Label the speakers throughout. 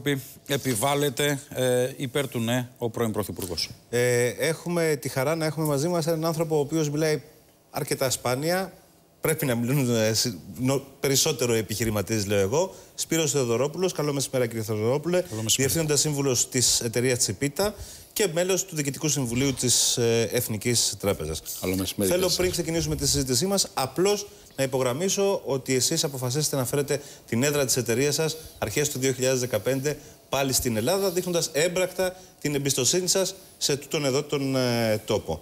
Speaker 1: επιβάλλεται υπέρ του ναι ο πρώην Πρωθυπουργός?
Speaker 2: Έχουμε τη χαρά να έχουμε μαζί μας έναν άνθρωπο ο οποίος μιλάει αρκετά σπάνια. Πρέπει να μιλούν περισσότερο επιχειρηματίες, λέω εγώ. Σπύρος Θεοδωρόπουλος. Καλό μεσημέρα, κύριε Θεοδωρόπουλε. Διευθύνοντας σύμβουλος της εταιρείας Τσιπίτα και μέλος του Διοικητικού Συμβουλίου της Εθνικής Τράπεζας.
Speaker 1: Καλό μεσημέρι.
Speaker 2: Θέλω πριν ξεκινήσουμε τη συζήτησή μας, απλώς να υπογραμμίσω ότι εσείς αποφασίσετε να φέρετε την έδρα της εταιρείας σας αρχές του 2015 πάλι στην Ελλάδα, δείχνοντας έμπρακτα την εμπιστοσύνη σας σε τούτον εδώ τον τόπο.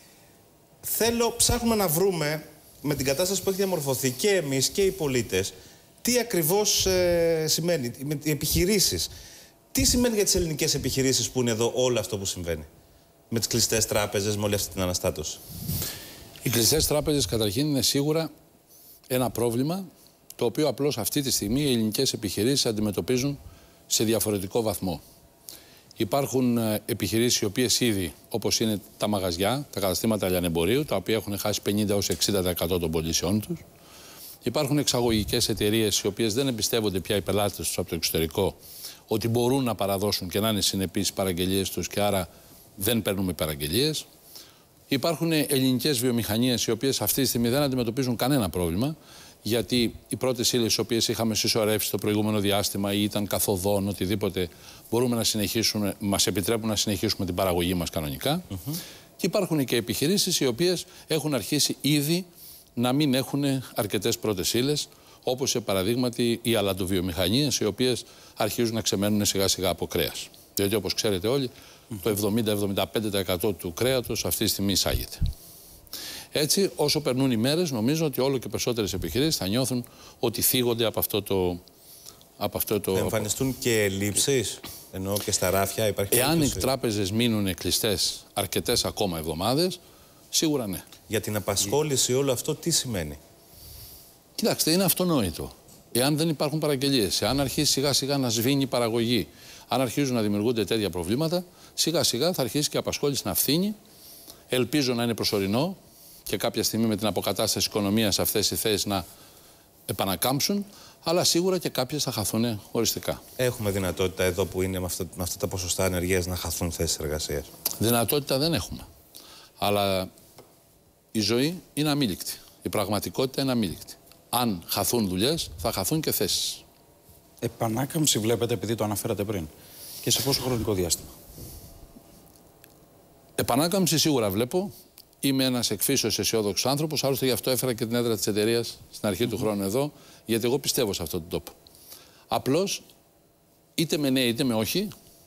Speaker 2: Ψάχνουμε να βρούμε, με την κατάσταση που έχει διαμορφωθεί και εμείς και οι πολίτες, τι ακριβώς σημαίνει, με οι επιχειρήσεις. Τι σημαίνει για τις ελληνικές επιχειρήσεις που είναι εδώ όλο αυτό που συμβαίνει, με τις κλειστές τράπεζες, με όλη αυτή την αναστάτωση?
Speaker 3: Οι κλειστές τράπεζες καταρχήν είναι σίγουρα ένα πρόβλημα, το οποίο απλώς αυτή τη στιγμή οι ελληνικές επιχειρήσεις αντιμετωπίζουν σε διαφορετικό βαθμό. Υπάρχουν επιχειρήσεις οι οποίες ήδη, όπως είναι τα μαγαζιά, τα καταστήματα λιανεμπορίου, τα οποία έχουν χάσει 50-60% των πωλήσεών τους. Υπάρχουν εξαγωγικές εταιρείες οι οποίες δεν εμπιστεύονται πια οι πελάτες τους από το εξωτερικό ότι μπορούν να παραδώσουν και να είναι συνεπείς στις παραγγελίες τους και άρα δεν παίρνουμε παραγγελίες. Υπάρχουν ελληνικές βιομηχανίες οι οποίες αυτή τη στιγμή δεν αντιμετωπίζουν κανένα πρόβλημα, γιατί οι πρώτες ύλες τις οποίες είχαμε συσσωρεύσει το προηγούμενο διάστημα ή ήταν καθοδόν, οτιδήποτε, μπορούμε να συνεχίσουμε, μας επιτρέπουν να συνεχίσουμε την παραγωγή μας κανονικά. Και υπάρχουν και επιχειρήσεις οι οποίες έχουν αρχίσει ήδη να μην έχουν αρκετές πρώτες ύλες, όπως σε παραδείγματι οι αλατοβιομηχανίες, οι οποίες αρχίζουν να ξεμένουν σιγά σιγά από κρέας. Διότι όπως ξέρετε όλοι, το 70-75% του κρέατος αυτή τη στιγμή εισάγεται. Έτσι, όσο περνούν οι μέρες, νομίζω ότι όλο και περισσότερες επιχειρήσεις θα νιώθουν ότι θίγονται από αυτό το...
Speaker 2: Θα εμφανιστούν και ελλείψεις, εννοώ και στα ράφια υπάρχει...
Speaker 3: Εάν οι τράπεζες μείνουν κλειστές αρκετές ακόμα εβδομάδες, σίγουρα ναι.
Speaker 2: Για την απασχόληση όλο αυτό τι σημαίνει?
Speaker 3: Κοιτάξτε, είναι αυτονόητο. Εάν δεν υπάρχουν παραγγελίες, εάν αρχίσει σιγά σιγά να σβήνει η παραγωγή, αν αρχίζουν να δημιουργούνται τέτοια προβλήματα, σιγά σιγά θα αρχίσει και η απασχόληση να φθήνει. Ελπίζω να είναι προσωρινό και κάποια στιγμή με την αποκατάσταση της οικονομίας αυτές οι θέσεις να επανακάμψουν, αλλά σίγουρα και κάποιες θα χαθούν οριστικά.
Speaker 2: Έχουμε δυνατότητα εδώ που είναι με αυτά τα ποσοστά ανεργίας να χαθούν θέσεις εργασίας?
Speaker 3: Δυνατότητα δεν έχουμε. Αλλά η ζωή είναι αμήλικτη. Η πραγματικότητα είναι αμήλικτη. Αν χαθούν δουλειές, θα χαθούν και θέσεις.
Speaker 1: Επανάκαμψη βλέπετε, επειδή το αναφέρατε πριν, και σε πόσο χρονικό διάστημα?
Speaker 3: Επανάκαμψη σίγουρα βλέπω. Είμαι ένας εκφύσεως αισιόδοξος άνθρωπος. Άλλωστε γι' αυτό έφερα και την έδρα της εταιρείας στην αρχή του χρόνου εδώ, γιατί εγώ πιστεύω σε αυτόν τον τόπο. Απλώς, είτε με ναι είτε με όχι,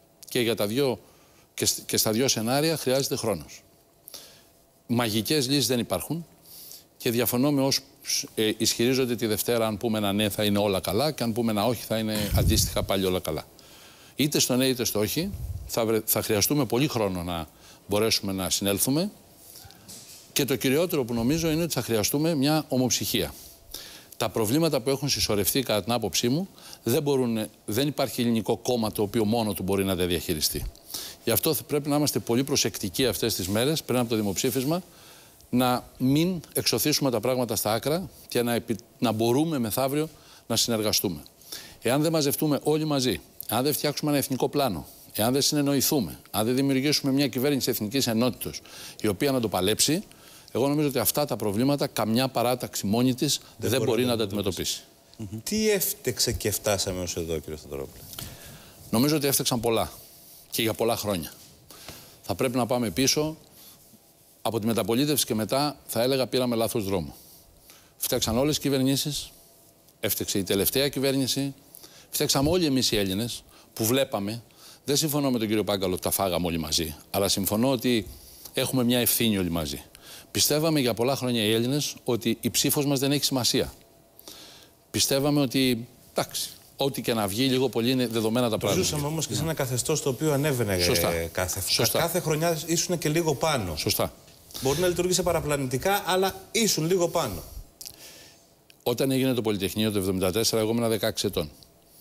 Speaker 3: και στα δύο σενάρια χρειάζεται χρόνος. Μαγικές λύσεις δεν υπάρχουν και διαφωνώ με όσους ισχυρίζονται τη Δευτέρα αν πούμε ένα ναι θα είναι όλα καλά και αν πούμε ένα όχι θα είναι αντίστοιχα πάλι όλα καλά. Είτε στο ναι είτε στο όχι θα χρειαστούμε πολύ χρόνο να μπορέσουμε να συνέλθουμε και το κυριότερο που νομίζω είναι ότι θα χρειαστούμε μια ομοψυχία. Τα προβλήματα που έχουν συσσωρευτεί κατά την άποψή μου δεν υπάρχει ελληνικό κόμμα το οποίο μόνο του μπορεί να τα διαχειριστεί. Γι' αυτό πρέπει να είμαστε πολύ προσεκτικοί αυτές τις μέρες πριν από το δημοψήφισμα, να μην εξωθήσουμε τα πράγματα στα άκρα και να μπορούμε μεθαύριο να συνεργαστούμε. Εάν δεν μαζευτούμε όλοι μαζί, αν δεν φτιάξουμε ένα εθνικό πλάνο, εάν δεν συνεννοηθούμε, αν δεν δημιουργήσουμε μια κυβέρνηση εθνικής ενότητας η οποία να το παλέψει, εγώ νομίζω ότι αυτά τα προβλήματα καμιά παράταξη μόνη της δεν μπορεί να τα αντιμετωπίσει.
Speaker 2: Τι έφτεξε και φτάσαμε ως εδώ, κύριε Θεοδωρόπουλε?
Speaker 3: Νομίζω ότι έφταξαν πολλά και για πολλά χρόνια. Θα πρέπει να πάμε πίσω. Από τη μεταπολίτευση και μετά θα έλεγα πήραμε λάθος δρόμο. Φτιάξαν όλες οι κυβερνήσεις, έφτιαξε η τελευταία κυβέρνηση, φτιάξαμε όλοι εμείς οι Έλληνες που βλέπαμε. Δεν συμφωνώ με τον κύριο Πάγκαλο ότι τα φάγαμε όλοι μαζί, αλλά συμφωνώ ότι έχουμε μια ευθύνη όλοι μαζί. Πιστεύαμε για πολλά χρόνια οι Έλληνες ότι η ψήφος μας δεν έχει σημασία. Πιστεύαμε ότι, εντάξει, ό,τι και να βγει, λίγο πολύ είναι δεδομένα τα πράγματα.
Speaker 2: Ζούσαμε όμως και σε ένα καθεστώς το οποίο ανέβαινε κάθε χρονιά, ήσουν και λίγο πάνω.
Speaker 3: Σωστά.
Speaker 2: Μπορεί να λειτουργήσει παραπλανητικά, αλλά ήσουν λίγο πάνω.
Speaker 3: Όταν έγινε το Πολυτεχνείο το 1974, εγώ ήμουν 16 ετών.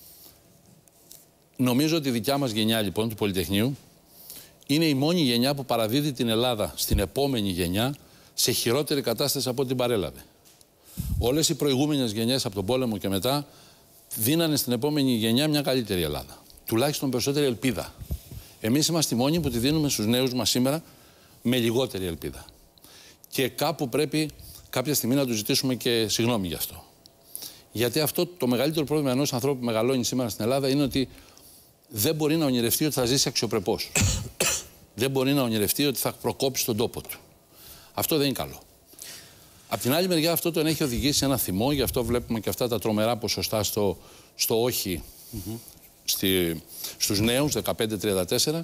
Speaker 3: Νομίζω ότι η δικιά μας γενιά λοιπόν του Πολυτεχνείου είναι η μόνη γενιά που παραδίδει την Ελλάδα στην επόμενη γενιά σε χειρότερη κατάσταση από ό,τι την παρέλαβε. Όλες οι προηγούμενες γενιές από τον πόλεμο και μετά δίνανε στην επόμενη γενιά μια καλύτερη Ελλάδα. τουλάχιστον περισσότερη ελπίδα. Εμείς είμαστε οι μόνοι που τη δίνουμε στους νέους μας σήμερα με λιγότερη ελπίδα. Και κάπου πρέπει κάποια στιγμή να του ζητήσουμε και συγγνώμη γι' αυτό. Γιατί αυτό το μεγαλύτερο πρόβλημα ενός ανθρώπου που μεγαλώνει σήμερα στην Ελλάδα είναι ότι δεν μπορεί να ονειρευτεί ότι θα ζήσει αξιοπρεπώς. Δεν μπορεί να ονειρευτεί ότι θα προκόψει τον τόπο του. Αυτό δεν είναι καλό. Απ' την άλλη μεριά αυτό τον έχει οδηγήσει σε ένα θυμό, γι' αυτό βλέπουμε και αυτά τα τρομερά ποσοστά στο όχι στους νέους, 15-34.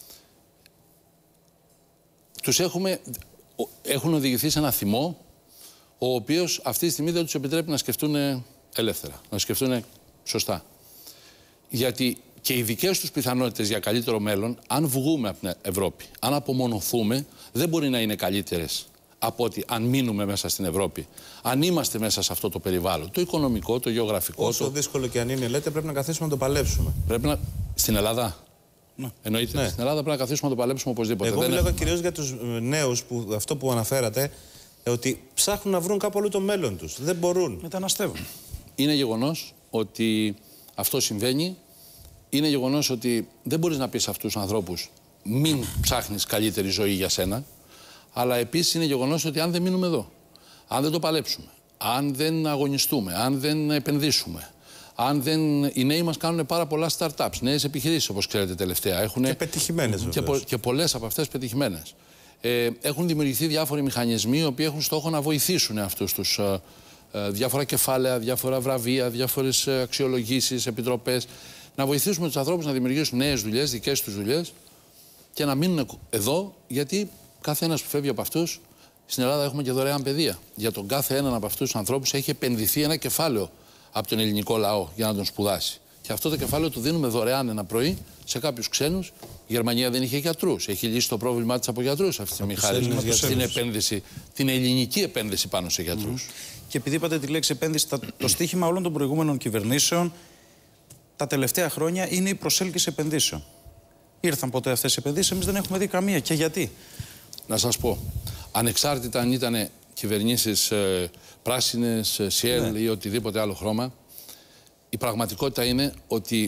Speaker 3: Τους έχουν οδηγηθεί σε ένα θυμό, ο οποίος αυτή τη στιγμή δεν τους επιτρέπει να σκεφτούν ελεύθερα, να σκεφτούν σωστά. Γιατί και οι δικές τους πιθανότητες για καλύτερο μέλλον, αν βγούμε από την Ευρώπη, αν απομονωθούμε, δεν μπορεί να είναι καλύτερες από ότι αν μείνουμε μέσα στην Ευρώπη, αν είμαστε μέσα σε αυτό το περιβάλλον, το οικονομικό, το γεωγραφικό.
Speaker 2: Όσο δύσκολο και αν είναι, λέτε, πρέπει να καθίσουμε να το παλέψουμε.
Speaker 3: Πρέπει να. Στην Ελλάδα. Ναι. Εννοείται. Ναι. Στην Ελλάδα πρέπει να καθίσουμε να το παλέψουμε οπωσδήποτε.
Speaker 2: Εγώ μιλάω κυρίως για τους νέους, αυτό που αναφέρατε, ότι ψάχνουν να βρουν κάπου αλλού το μέλλον τους. Δεν μπορούν.
Speaker 1: Μεταναστεύουν.
Speaker 3: Είναι γεγονός ότι αυτό συμβαίνει. Είναι γεγονός ότι δεν μπορείς να πεις σε αυτούς τους ανθρώπους μην ψάχνεις καλύτερη ζωή για σένα. Αλλά επίσης είναι γεγονός ότι αν δεν μείνουμε εδώ, αν δεν το παλέψουμε, αν δεν αγωνιστούμε, αν δεν επενδύσουμε, αν δεν. Οι νέοι μας κάνουν πάρα πολλά startups, νέες επιχειρήσεις όπως ξέρετε τελευταία.
Speaker 2: Και πετυχημένες βεβαίως.
Speaker 3: Και πολλές από αυτές πετυχημένες. Έχουν δημιουργηθεί διάφοροι μηχανισμοί οι οποίοι έχουν στόχο να βοηθήσουν αυτούς τους διάφορα κεφάλαια, διάφορα βραβεία, διάφορες αξιολογήσεις, επιτροπές. Να βοηθήσουμε τους ανθρώπους να δημιουργήσουν νέες δουλειές, δικές τους δουλειές και να μείνουν εδώ, γιατί κάθε ένας που φεύγει από αυτούς, στην Ελλάδα έχουμε και δωρεάν παιδεία. Για τον κάθε έναν από αυτούς τους ανθρώπους έχει επενδυθεί ένα κεφάλαιο από τον ελληνικό λαό για να τον σπουδάσει. Και αυτό το κεφάλαιο το δίνουμε δωρεάν ένα πρωί σε κάποιους ξένους. Η Γερμανία δεν είχε γιατρούς. Έχει λύσει το πρόβλημά της από γιατρούς αυτή τη στιγμή, χάρη στην επένδυση, την ελληνική επένδυση πάνω σε γιατρούς.
Speaker 1: Και επειδή είπατε τη λέξη επένδυση, το στίχημα όλων των προηγούμενων κυβερνήσεων τα τελευταία χρόνια είναι η προσέλκυση επενδύσεων. Ήρθαν ποτέ αυτές οι επενδύσεις, εμείς δεν έχουμε δει καμία. Και γιατί?
Speaker 3: Να σας πω, ανεξάρτητα αν ήταν κυβερνήσεις πράσινες, ΣΥΕΛ ή οτιδήποτε άλλο χρώμα, η πραγματικότητα είναι ότι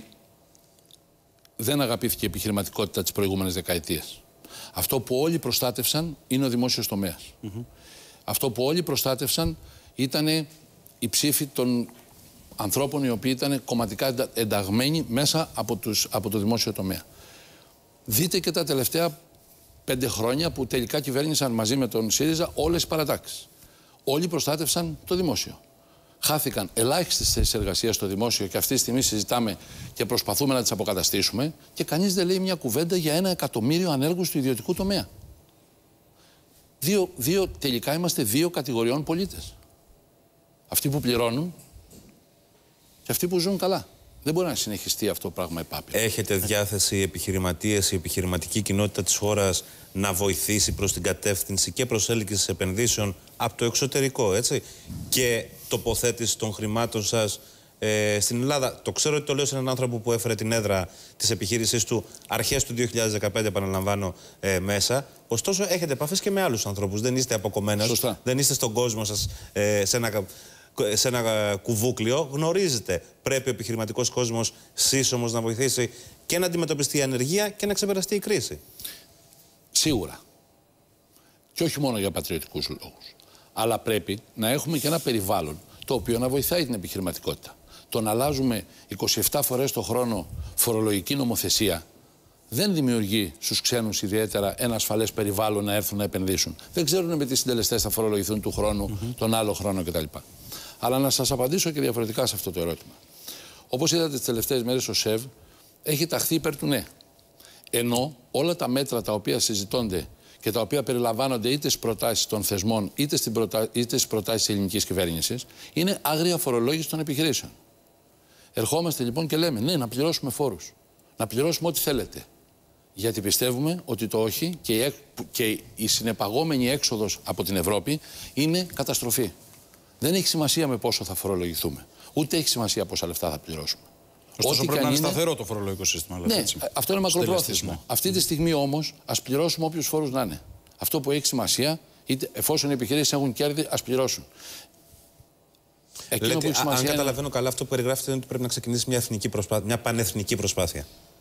Speaker 3: δεν αγαπήθηκε η επιχειρηματικότητα τις προηγούμενες δεκαετίες. Αυτό που όλοι προστάτευσαν είναι ο δημόσιος τομέας. Αυτό που όλοι προστάτευσαν ήταν η ψήφη των ανθρώπων οι οποίοι ήταν κομματικά ενταγμένοι μέσα από το δημόσιο τομέα. Δείτε και τα τελευταία 5 χρόνια που τελικά κυβέρνησαν μαζί με τον ΣΥΡΙΖΑ όλες οι παρατάξεις. Όλοι προστάτευσαν το δημόσιο. Χάθηκαν ελάχιστες θέσεις εργασίας στο δημόσιο και αυτή τη στιγμή συζητάμε και προσπαθούμε να τις αποκαταστήσουμε και κανείς δεν λέει μια κουβέντα για 1 εκατομμύριο ανέργους του ιδιωτικού τομέα. Τελικά είμαστε 2 κατηγοριών πολίτες. Αυτοί που πληρώνουν και αυτοί που ζουν καλά. Δεν μπορεί να συνεχιστεί αυτό το πράγμα επάπειρα.
Speaker 2: Έχετε διάθεση οι επιχειρηματίες, η επιχειρηματική κοινότητα της χώρας να βοηθήσει προς την κατεύθυνση και προσέλκυσης επενδύσεων από το εξωτερικό, έτσι, και τοποθέτηση των χρημάτων σας στην Ελλάδα? Το ξέρω ότι το λέω σε έναν άνθρωπο που έφερε την έδρα της επιχείρησής του αρχές του 2015, επαναλαμβάνω, μέσα. Ωστόσο, έχετε επαφές και με άλλους ανθρώπους. Δεν είστε αποκομμένος. Δεν είστε στον κόσμο σας σε ένα κουβούκλιο. Γνωρίζετε, πρέπει ο επιχειρηματικός κόσμος σύσσωμος να βοηθήσει και να αντιμετωπιστεί η ανεργία και να ξεπεραστεί η κρίση.
Speaker 3: Σίγουρα. Και όχι μόνο για πατριωτικούς λόγους. Αλλά πρέπει να έχουμε και ένα περιβάλλον το οποίο να βοηθάει την επιχειρηματικότητα. Το να αλλάζουμε 27 φορές το χρόνο φορολογική νομοθεσία δεν δημιουργεί στους ξένους ιδιαίτερα ένα ασφαλές περιβάλλον να έρθουν να επενδύσουν. Δεν ξέρουν με τι συντελεστές θα φορολογηθούν του χρόνου, τον άλλο χρόνο κτλ. Αλλά να σας απαντήσω και διαφορετικά σε αυτό το ερώτημα. Όπως είδατε τις τελευταίες μέρες, ο ΣΕΒ έχει ταχθεί υπέρ του ναι. Ενώ όλα τα μέτρα τα οποία συζητώνται και τα οποία περιλαμβάνονται είτε στις προτάσεις των θεσμών είτε στις προτάσεις της ελληνικής κυβέρνησης είναι άγρια φορολόγηση των επιχειρήσεων. Ερχόμαστε λοιπόν και λέμε ναι, να πληρώσουμε φόρους. Να πληρώσουμε ό,τι θέλετε. Γιατί πιστεύουμε ότι το όχι και η συνεπαγόμενη έξοδος από την Ευρώπη είναι καταστροφή. Δεν έχει σημασία με πόσο θα φορολογηθούμε. Ούτε έχει σημασία πόσα λεφτά θα πληρώσουμε.
Speaker 1: Ωστόσο πρέπει να είναι σταθερό το φορολογικό σύστημα.
Speaker 3: Ναι, έτσι. Αυτό είναι μακροπρόθεσμο. Αυτή τη στιγμή όμως ας πληρώσουμε όποιους φόρους να είναι. Αυτό που έχει σημασία, εφόσον οι επιχειρήσεις έχουν κέρδη, ας πληρώσουν.
Speaker 2: Λέτε, αν καταλαβαίνω καλά, αυτό που περιγράφετε είναι ότι πρέπει να ξεκινήσει μια πανεθνική προσπάθεια.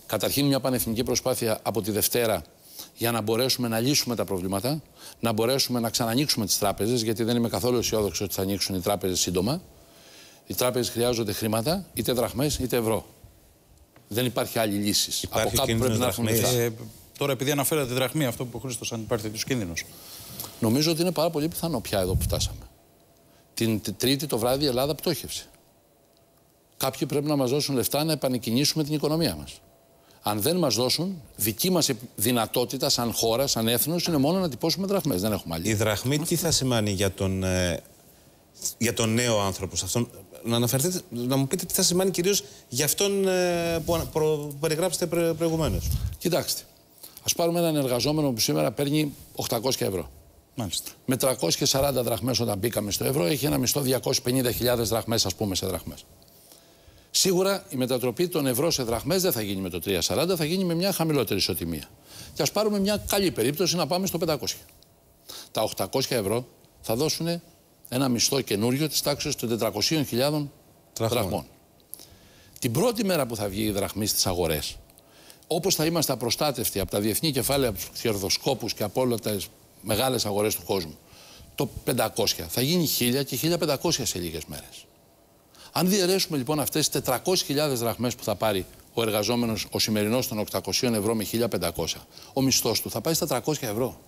Speaker 3: Καταρχήν, μια πανεθνική προσπάθεια από τη Δευτέρα για να μπορέσουμε να λύσουμε τα προβλήματα, να μπορέσουμε να ξανανοίξουμε τις τράπεζες, γιατί δεν είμαι καθόλου αισιόδοξο ότι θα ανοίξουν οι τράπεζες σύντομα. Οι τράπεζες χρειάζονται χρήματα, είτε δραχμές είτε ευρώ. Δεν υπάρχει άλλη λύση. Από κάπου πρέπει να έρθουν λεφτά.
Speaker 1: Τώρα, επειδή αναφέρατε τη δραχμή, αυτό που ο Χρήστος, αν υπάρχει τέτοιος κίνδυνος.
Speaker 3: Νομίζω ότι είναι πάρα πολύ πιθανό πια εδώ που φτάσαμε. Την Τρίτη το βράδυ η Ελλάδα πτώχευσε. Κάποιοι πρέπει να μας δώσουν λεφτά να επανεκκινήσουμε την οικονομία μας. Αν δεν μας δώσουν, δική μας δυνατότητα σαν χώρα, σαν έθνος, είναι μόνο να τυπώσουμε δραχμές. Δεν έχουμε άλλη.
Speaker 2: Η δραχμή τι θα σημαίνει για τον νέο άνθρωπο σε αυτόν? Να μου πείτε τι θα σημαίνει κυρίως για αυτόν που περιγράψετε προηγουμένως.
Speaker 3: Κοιτάξτε, ας πάρουμε έναν εργαζόμενο που σήμερα παίρνει 800 ευρώ.
Speaker 1: Μάλιστα.
Speaker 3: Με 340 δραχμές όταν μπήκαμε στο ευρώ, έχει ένα μισθό 250.000 δραχμές, ας πούμε, σε δραχμές. Σίγουρα η μετατροπή των ευρώ σε δραχμές δεν θα γίνει με το 340, θα γίνει με μια χαμηλότερη ισοτιμία. Και ας πάρουμε μια καλή περίπτωση να πάμε στο 500. Τα 800 ευρώ θα δώσουν ένα μισθό καινούριο της τάξης των 400.000 δραχμών. Την πρώτη μέρα που θα βγει η δραχμή στις αγορές, όπως θα είμαστε απροστάτευτοι από τα διεθνή κεφάλαια, από τους κερδοσκόπους και από όλες τις μεγάλες αγορές του κόσμου, το 500 θα γίνει 1.000 και 1.500 σε λίγες μέρες. Αν διαιρέσουμε λοιπόν αυτές τις 400.000 δραχμές που θα πάρει ο εργαζόμενος, ο σημερινός των 800 ευρώ με 1.500, ο μισθός του θα πάει στα 300 ευρώ.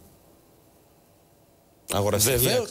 Speaker 3: Βεβαίως,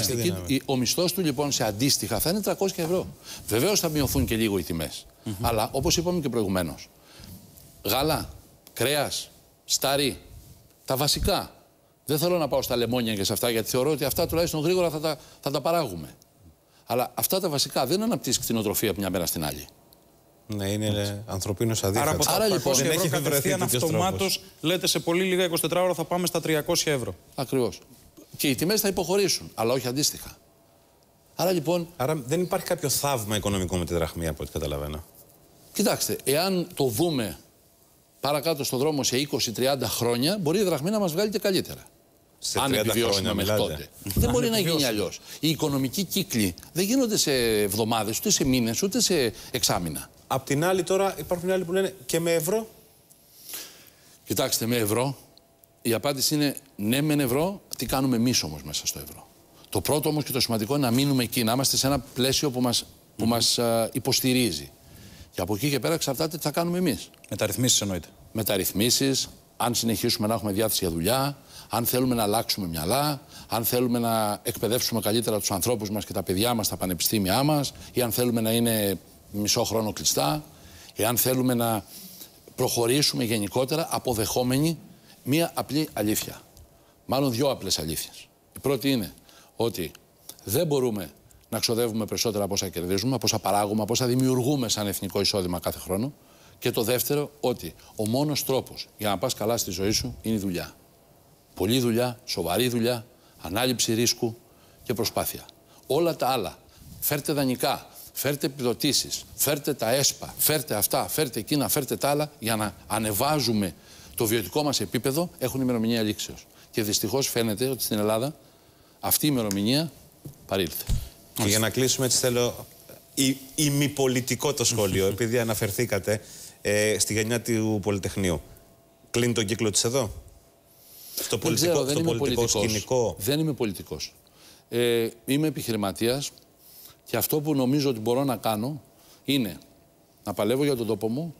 Speaker 3: ο μισθός του λοιπόν σε αντίστοιχα θα είναι 300 ευρώ. Βεβαίως θα μειωθούν και λίγο οι τιμές. Αλλά όπως είπαμε και προηγουμένως, γάλα, κρέας, στάρι, τα βασικά. Δεν θέλω να πάω στα λεμόνια και σε αυτά, γιατί θεωρώ ότι αυτά τουλάχιστον γρήγορα θα τα παράγουμε. Αλλά αυτά τα βασικά δεν αναπτύσσει κτηνοτροφία από μια μέρα στην άλλη.
Speaker 2: Ναι, είναι ανθρωπίνος αδίφατος.
Speaker 1: Άρα λοιπόν δεν έχει κατευθείαν αυτομάτως, λέτε σε πολύ λίγα 24 ώρα θα πάμε στα 300 ευρώ.
Speaker 3: Ακριβώς. Και οι τιμές θα υποχωρήσουν, αλλά όχι αντίστοιχα. Άρα λοιπόν.
Speaker 2: Άρα δεν υπάρχει κάποιο θαύμα οικονομικό με τη δραχμή, από ό,τι καταλαβαίνω.
Speaker 3: Κοιτάξτε, εάν το δούμε παρακάτω στον δρόμο σε 20-30 χρόνια, μπορεί η δραχμή να μας βγάλει και καλύτερα.
Speaker 2: Σε
Speaker 3: αν επιβιώσουμε μέχρι τότε. Δεν μπορεί να γίνει αλλιώς. Οι οικονομικοί κύκλοι δεν γίνονται σε εβδομάδες, ούτε σε μήνες, ούτε σε εξάμηνα.
Speaker 2: Απ' την άλλη, τώρα υπάρχουν άλλοι που λένε και με ευρώ.
Speaker 3: Κοιτάξτε, με ευρώ η απάντηση είναι ναι, με ευρώ. Τι κάνουμε εμείς όμως μέσα στο ευρώ? Το πρώτο όμως και το σημαντικό είναι να μείνουμε εκεί, να είμαστε σε ένα πλαίσιο που μας υποστηρίζει. Και από εκεί και πέρα εξαρτάται τι θα κάνουμε εμείς.
Speaker 1: Μεταρρυθμίσεις εννοείται.
Speaker 3: Μεταρρυθμίσεις, αν συνεχίσουμε να έχουμε διάθεση για δουλειά, αν θέλουμε να αλλάξουμε μυαλά, αν θέλουμε να εκπαιδεύσουμε καλύτερα τους ανθρώπους μας και τα παιδιά μας στα πανεπιστήμια μας, ή αν θέλουμε να είναι μισό χρόνο κλειστά, ή αν θέλουμε να προχωρήσουμε γενικότερα αποδεχόμενοι μία απλή αλήθεια. Μάλλον δύο απλές αλήθειες. Η πρώτη είναι ότι δεν μπορούμε να ξοδεύουμε περισσότερα από όσα κερδίζουμε, από όσα παράγουμε, από όσα δημιουργούμε σαν εθνικό εισόδημα κάθε χρόνο. Και το δεύτερο, ότι ο μόνος τρόπος για να πας καλά στη ζωή σου είναι η δουλειά. Πολλή δουλειά, σοβαρή δουλειά, ανάληψη ρίσκου και προσπάθεια. Όλα τα άλλα, φέρτε δανεικά, φέρτε επιδοτήσεις, φέρτε τα ΕΣΠΑ, φέρτε αυτά, φέρτε εκείνα, φέρτε τα άλλα, για να ανεβάζουμε το βιωτικό μας επίπεδο, έχουν ημερομηνία λήξεως. Και δυστυχώς φαίνεται ότι στην Ελλάδα αυτή η ημερομηνία παρήλθε.
Speaker 2: Και για να κλείσουμε, έτσι θέλω ημιπολιτικό το σχόλιο, επειδή αναφερθήκατε στη γενιά του Πολυτεχνείου. Κλείνει τον κύκλο της εδώ? Στο πολιτικό σκηνικό.
Speaker 3: Δεν είμαι πολιτικός. Είμαι επιχειρηματίας και αυτό που νομίζω ότι μπορώ να κάνω είναι να παλεύω για τον τόπο μου,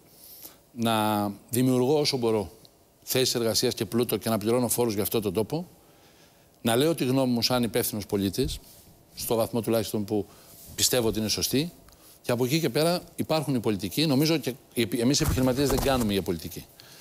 Speaker 3: να δημιουργώ όσο μπορώ θέσεις εργασίας και πλούτο και να πληρώνω φόρους για αυτό τον τόπο, να λέω τη γνώμη μου σαν υπεύθυνος πολίτης, στο βαθμό τουλάχιστον που πιστεύω ότι είναι σωστή, και από εκεί και πέρα υπάρχουν οι πολιτικοί. Νομίζω και εμείς οι επιχειρηματίες δεν κάνουμε για πολιτική.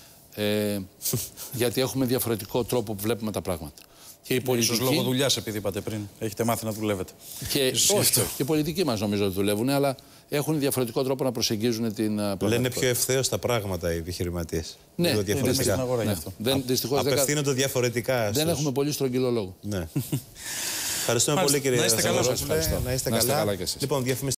Speaker 3: Γιατί έχουμε διαφορετικό τρόπο που βλέπουμε τα πράγματα. Και οι πολιτικοί.
Speaker 1: Ίσως λόγω δουλειάς, επειδή είπατε πριν. Έχετε μάθει να δουλεύετε.
Speaker 3: Όχι. Και οι πολιτικοί μας νομίζω ότι δουλεύουν, αλλά έχουν διαφορετικό τρόπο να προσεγγίζουν την πραγματικότητα.
Speaker 2: Λένε πιο ευθέως τα πράγματα οι επιχειρηματίες.
Speaker 3: Ναι,
Speaker 2: διαφορετικά. Απευθύνονται διαφορετικά.
Speaker 3: Δεν έχουμε πολύ στρογγυλό λόγο.
Speaker 2: Ναι. Ευχαριστούμε πολύ, κύριε.
Speaker 1: Να είστε καλά.
Speaker 2: Να είστε καλά.
Speaker 3: Και εσείς.
Speaker 2: Λοιπόν,